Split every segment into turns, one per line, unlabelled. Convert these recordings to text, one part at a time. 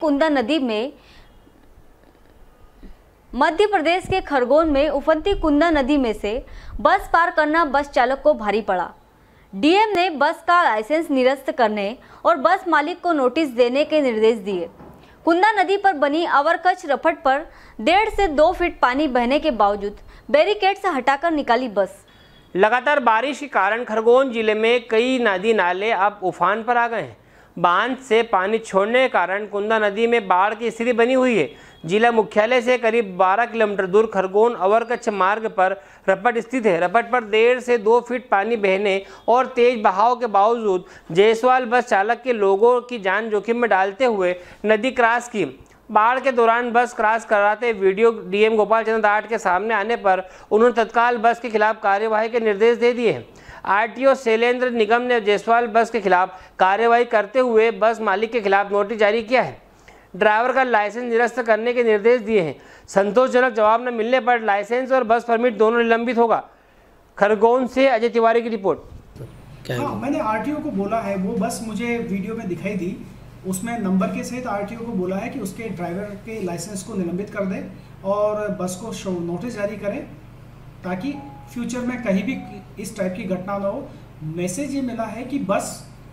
कुंदा नदी में मध्य प्रदेश के खरगोन में उफनती कुंदा नदी में से बस पार करना बस चालक को भारी पड़ा। डीएम ने बस का लाइसेंस निरस्त करने और बस मालिक को नोटिस देने के निर्देश दिए। कुंदा नदी पर बनी अवरकच्छ रफट पर 1.5 से 2 फीट पानी बहने के बावजूद बैरिकेड से हटाकर निकाली बस।
लगातार बारिश के कारण खरगोन जिले में कई नदी नाले अब उफान पर आ गए हैं। बांध से पानी छोड़ने के कारण कुंदा नदी में बाढ़ की स्थिति बनी हुई है। जिला मुख्यालय से करीब 12 किलोमीटर दूर खरगोन अवरकच्छ मार्ग पर रपट स्थित है। रपट पर 1.5 से 2 फीट पानी बहने और तेज बहाव के बावजूद जायसवाल बस चालक के लोगों की जान जोखिम में डालते हुए नदी क्रॉस की। बाढ़ के दौरान बस क्रॉस कराते वीडियो डीएम गोपाल चंद्र दाट के सामने आने पर उन्होंने तत्काल बस के खिलाफ कार्यवाही के निर्देश दे दिए हैं। आरटीओ शैलेंद्र निगम ने जायसवाल बस के खिलाफ कार्यवाही करते हुए बस मालिक के खिलाफ नोटिस जारी किया है। ड्राइवर का लाइसेंस निरस्त करने के निर्देश दिए हैं। संतोषजनक जवाब न मिलने पर लाइसेंस और बस परमिट दोनों निलंबित होगा। खरगोन से अजय तिवारी की रिपोर्ट।
हाँ, मैंने आरटीओ को बोला है, वो बस मुझे वीडियो में दिखाई दी, उसमें नंबर के सहित आरटीओ को बोला है कि उसके ड्राइवर के लाइसेंस को निलंबित कर दे और बस को नोटिस जारी करें ताकि फ्यूचर में कहीं भी इस टाइप की घटना ना हो। मैसेज ये मिला है कि बस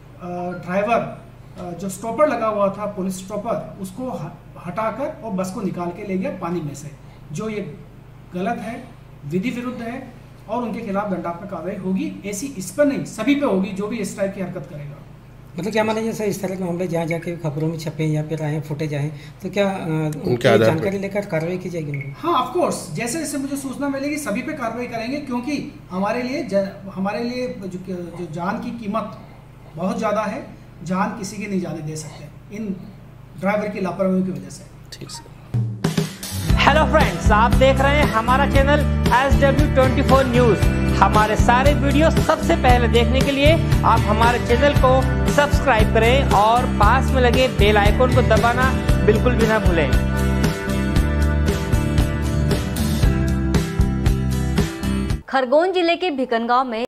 ड्राइवर जो स्टॉपर लगा हुआ था, पुलिस स्टॉपर, उसको हटाकर और बस को निकाल के ले गया पानी में से, जो ये गलत है, विधि विरुद्ध है और उनके खिलाफ दंडात्मक कार्रवाई होगी। ऐसी इस पर नहीं, सभी पे होगी जो भी इस टाइप की हरकत करेगा।
मतलब क्या माना जैसे इस तरह के मामले जहाँ जाके खबरों में छपे या फिर आए फुटेज आए तो क्या उनकी जानकारी लेकर कार्रवाई की जाएगी? हाँ, ऑफ कोर्स, जैसे जैसे मुझे सूचना मिलेगी सभी पे कार्रवाई करेंगे, क्योंकि हमारे लिए जो जान की कीमत बहुत ज़्यादा है। जान किसी की नहीं जाने दे सकते इन ड्राइवर की लापरवाही की वजह से। ठीक है।
हेलो फ्रेंड्स, आप देख रहे हैं हमारा चैनल SW24 न्यूज़। हमारे सारे वीडियो सबसे पहले देखने के लिए आप हमारे चैनल को सब्सक्राइब करें और पास में लगे बेल आइकन को दबाना बिल्कुल भी ना भूलें।
खरगोन जिले के भिकनगांव में